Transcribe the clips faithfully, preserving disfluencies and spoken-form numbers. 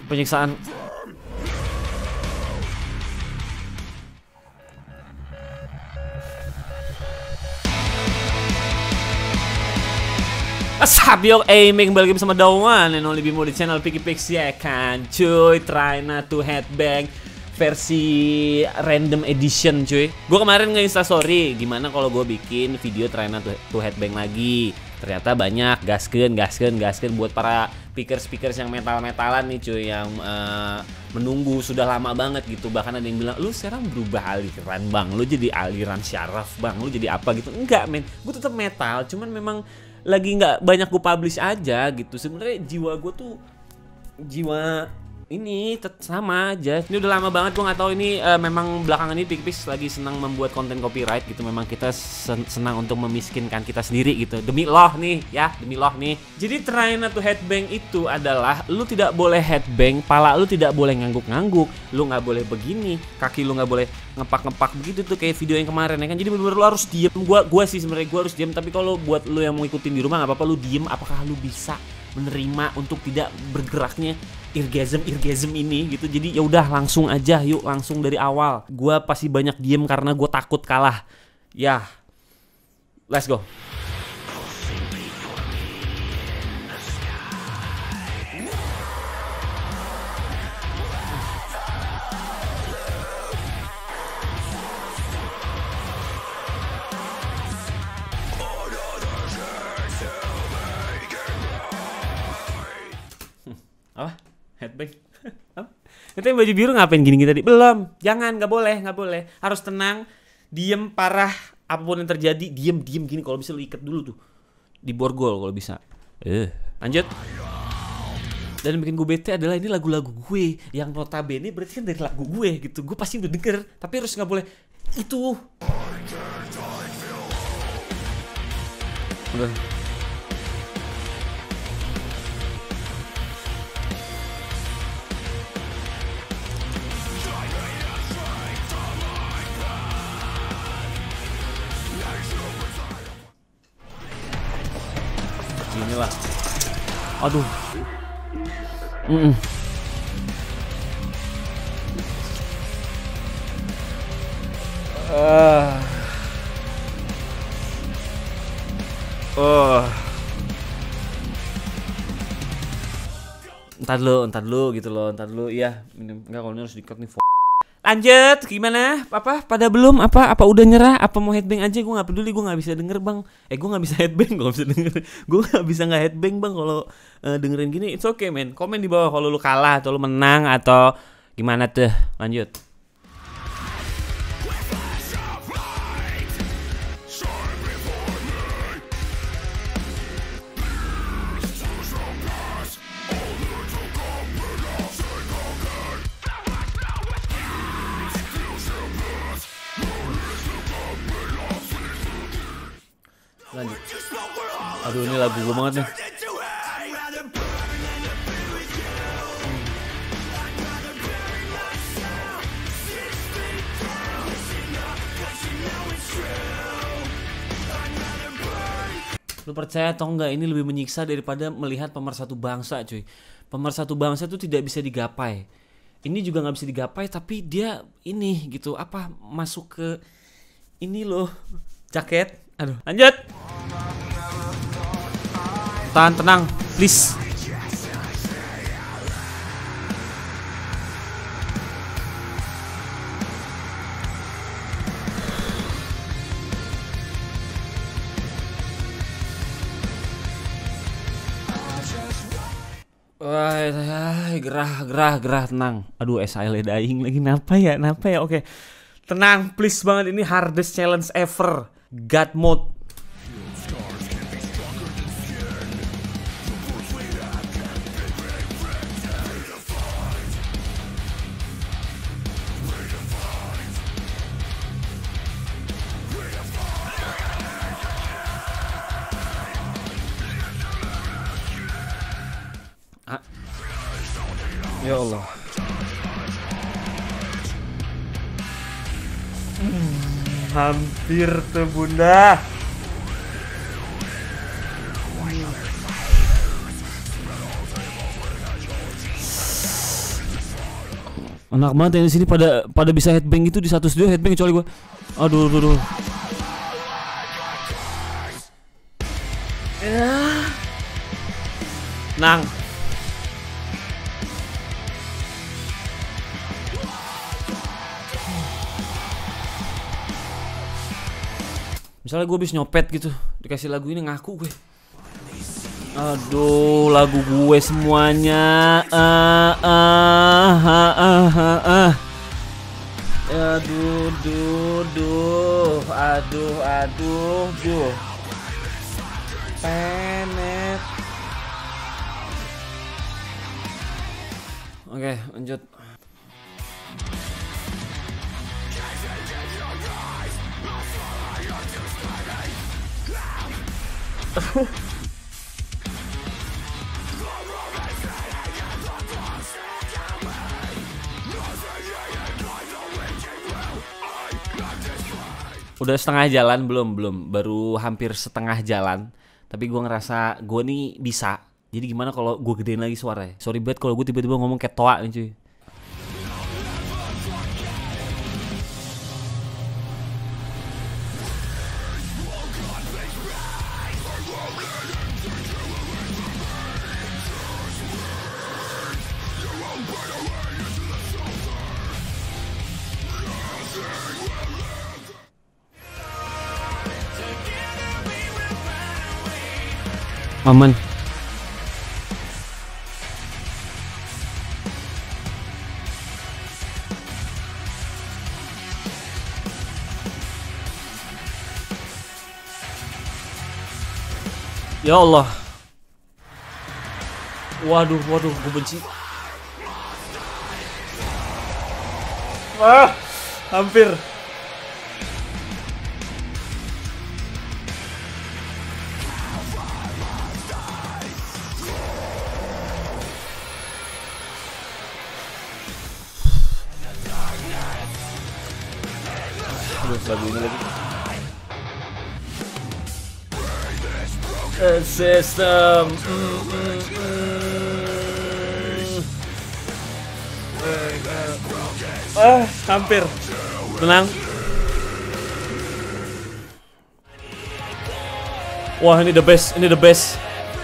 penyiksaan. Asabio aiming kembali lagi bersama Dawan and only Bimo di channel Picky Pix ya kan cuy. Try not to headbang versi random edition cuy. Gue kemarin nge-instastory gimana kalau gue bikin video try not to headbang lagi. Ternyata banyak gaskeun gaskeun gaskeun buat para speakers-speakers yang metal-metalan nih cuy, yang uh, menunggu sudah lama banget gitu. Bahkan ada yang bilang, lu sekarang berubah aliran bang, lu jadi aliran syaraf bang, lu jadi apa gitu. Enggak men, gue tetap metal, cuman memang lagi nggak banyak gue publish aja gitu. Sebenarnya jiwa gue tuh jiwa ini tetap sama aja. Ini udah lama banget gue nggak tahu ini uh, memang belakangan ini Picky Pix lagi senang membuat konten copyright gitu. Memang kita sen senang untuk memiskinkan kita sendiri gitu. Demi loh nih ya, demi loh nih. Jadi try not to headbang itu adalah lu tidak boleh headbang, pala lu tidak boleh ngangguk-ngangguk, lu nggak boleh begini, kaki lu nggak boleh ngepak-ngepak begitu tuh kayak video yang kemarin ya kan. Jadi bener-bener lu harus diem. Gua gua sih sebenarnya gua harus diem, tapi kalau buat lu yang mau ikutin di rumah nggak apa-apa lu diem. Apakah lu bisa menerima untuk tidak bergeraknya irgasm irgasm ini gitu. Jadi ya udah langsung aja yuk, langsung dari awal. Gua pasti banyak diem karena gue takut kalah. Ya, let's go. Apa? Headbang? Itu yang baju biru ngapain gini tadi? Belum, jangan, nggak boleh, nggak boleh. Harus tenang, diem parah, apapun yang terjadi, diem, diem gini. Kalau bisa lu ikat dulu tuh di borgol kalau bisa. Eh, lanjut. Dan yang bikin gue bete adalah ini lagu-lagu gue yang notabene berarti kan dari lagu gue gitu. Gue pasti udah denger, tapi harus nggak boleh itu. Udah. Inilah, aduh, mm -mm. Uh. Oh, entar dulu, entar dulu gitu loh, entar dulu, iya, enggak kalau ini harus di-cut nih. Lanjut, gimana? Apa? Pada belum? Apa? Apa udah nyerah? Apa mau headbang aja? Gue nggak peduli, gue nggak bisa denger bang. Eh, gue nggak bisa headbang, gue nggak bisa denger. Gue nggak bisa nggak headbang bang kalau uh, dengerin gini. It's okay man. Komen di bawah kalau lu kalah atau lu menang atau gimana tuh. Lanjut. Lanjut. Aduh, ini lagu gue banget nih. Lu percaya atau enggak, ini lebih menyiksa daripada melihat pemersatu bangsa cuy. Pemersatu bangsa itu tidak bisa digapai. Ini juga nggak bisa digapai, tapi dia ini gitu apa masuk ke ini loh jaket. Aduh, lanjut. Tahan, tenang, please. Wah, gerah, gerah, gerah, tenang. Aduh, S I L dying lagi. Napa ya, napa ya? Oke, tenang, please banget. Ini hardest challenge ever. God mode. Ah. Ya Allah. Hmm, hampir tuh bunda. Anak banget yang di sini pada pada bisa headbang gitu di satu studio headbang kecuali gue. Aduh, aduh, aduh. Ya. Nang. Misalnya gue habis nyopet gitu, dikasih lagu ini ngaku gue. Aduh, lagu gue semuanya. Ah, ah, ah, ah, ah, ah. Aduh, duh, duh, aduh, aduh, duh. Penet. Oke, lanjut. Udah setengah jalan belum belum baru hampir setengah jalan tapi gue ngerasa gue nih bisa. Jadi gimana kalau gue gedein lagi suaranya? Sorry banget kalau gue tiba-tiba ngomong kayak toa nih cuy. Aman. Ya Allah. Waduh, waduh, gue benci. Ah, hampir. Terus lagu ini lagi. A system. Mm, mm, mm. Ah, hampir. Tenang. Wah, ini the best, ini the best.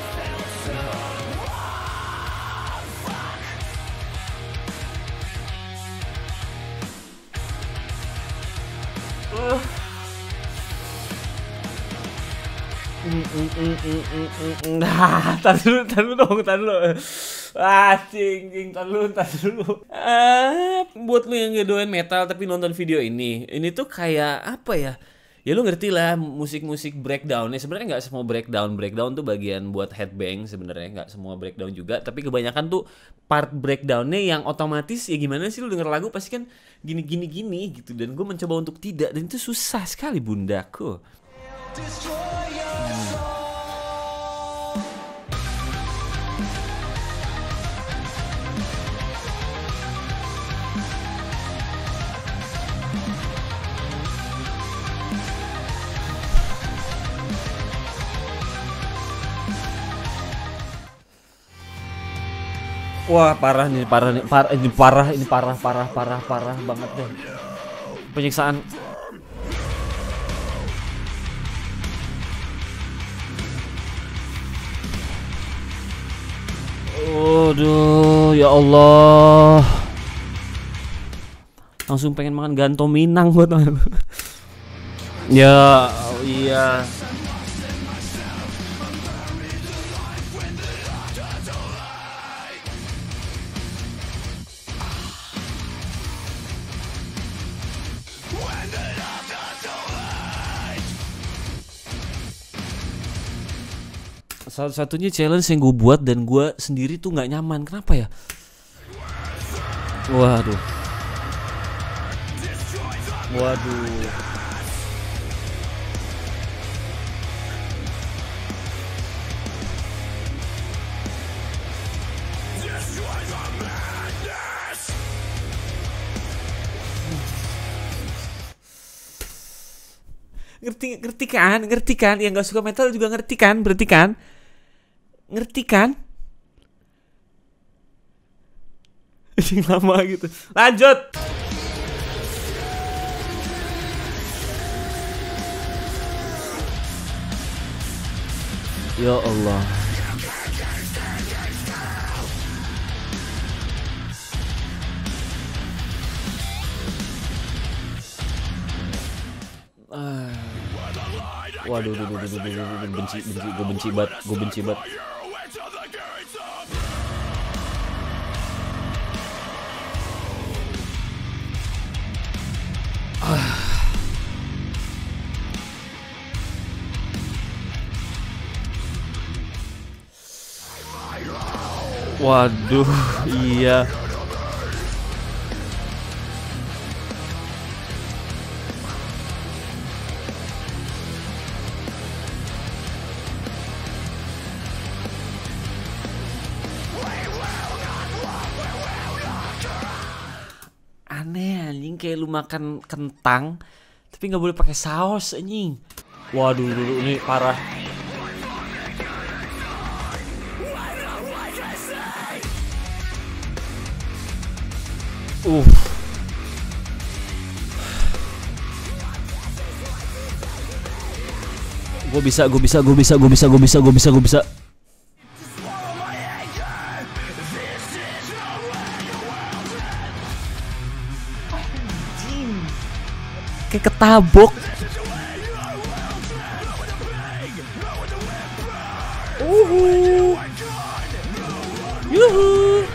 Nah, tar dulu, tar dulu dong, tar dulu. Ah, cing, cing, tar dulu, tar dulu. Ah, buat lu yang ngedoain metal tapi nonton video ini, ini tuh kayak apa ya? Ya lu ngerti lah musik-musik breakdown. Ya sebenarnya nggak semua breakdown, breakdown tuh bagian buat headbang sebenarnya, nggak semua breakdown juga. Tapi kebanyakan tuh part breakdownnya yang otomatis ya gimana sih lu denger lagu pasti kan gini gini gini gitu. Dan gue mencoba untuk tidak dan itu susah sekali bundaku. Wah, parah nih, parah nih, parah ini parah, ini parah, parah, parah, parah banget deh. Penyiksaan. Aduh, ya Allah. Langsung pengen makan ganto minang buat. Ya, iya. Satu-satunya challenge yang gue buat dan gue sendiri tuh nggak nyaman. Kenapa ya? Waduh. Waduh. Ngerti, ngerti kan? Ngerti kan? Yang nggak suka metal juga ngerti kan? Berarti kan? Ngerti kan? Anjing lama gitu. Lanjut. Ya Allah. Ah. Waduh, duh, duh, duh, duh, duh, duh, benci, benci, gue benci banget, gue benci banget. Ah. Waduh, iya. Aneh anjing, kayak lu makan kentang tapi nggak boleh pakai saus anjing. Waduh, dulu ini parah. Uh. Gue bisa, gue bisa, gue bisa, gue bisa, gue bisa, gue bisa, gue bisa. Kayak ketabok. Uhu. Yuhu.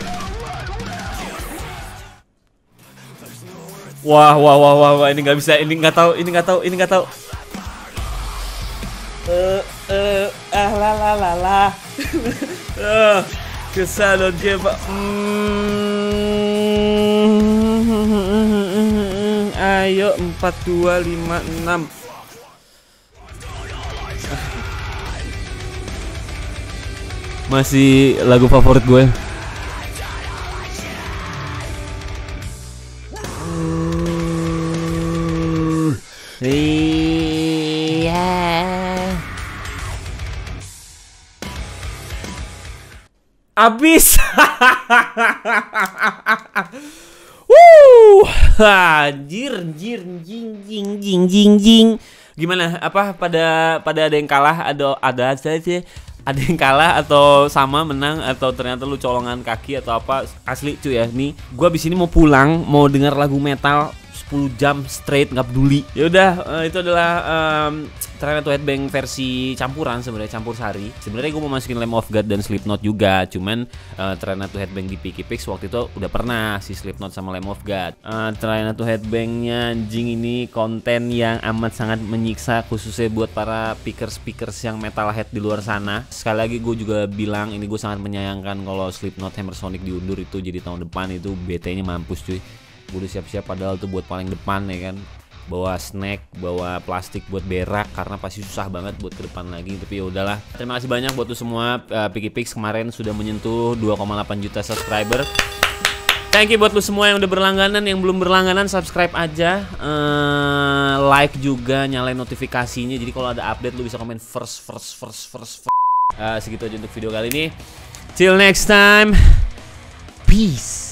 Wah, wah, wah, wah, wah, ini nggak bisa, ini nggak tahu, ini nggak tahu, ini nggak tahu. Eh, eh, ah, la, la, la, la. Ah, kesal dia, Pak. Ayo, empat, dua, lima, enam. Masih lagu favorit gue. Iya. Abis. Wuh, anjir, anjir, jing, jing, jing, jing, jing. Gimana? Apa pada pada ada yang kalah? Ada ada saja. Ada yang kalah atau sama menang atau ternyata lu colongan kaki atau apa? Asli cuy ya, nih gua abis ini mau pulang, mau denger lagu metal sepuluh jam straight, nggak peduli. Ya udah, uh, itu adalah um, Try Not to Headbang versi campuran, sebenarnya campur sari. Sebenarnya gue mau masukin Lamb of God dan Slipknot juga, cuman uh, Try Not to Headbang di PickyPix waktu itu udah pernah si Slipknot sama Lamb of God. Uh, Try Not to Headbangnya anjing ini konten yang amat sangat menyiksa, khususnya buat para pickers-pickers yang metalhead di luar sana. Sekali lagi gue juga bilang ini gue sangat menyayangkan kalau Slipknot Hammer Sonic diundur itu jadi tahun depan, itu B T-nya mampus cuy. Gue udah siap-siap padahal tuh buat paling depan ya kan, bawa snack, bawa plastik buat berak karena pasti susah banget buat ke depan lagi. Tapi ya udahlah. Terima kasih banyak buat tuh semua. uh, PickyPix kemarin sudah menyentuh dua koma delapan juta subscriber. Thank you buat lu semua yang udah berlangganan, yang belum berlangganan subscribe aja, uh, like juga, nyalain notifikasinya. Jadi kalau ada update lu bisa komen first first first first. first. Uh, segitu aja untuk video kali ini. Till next time. Peace.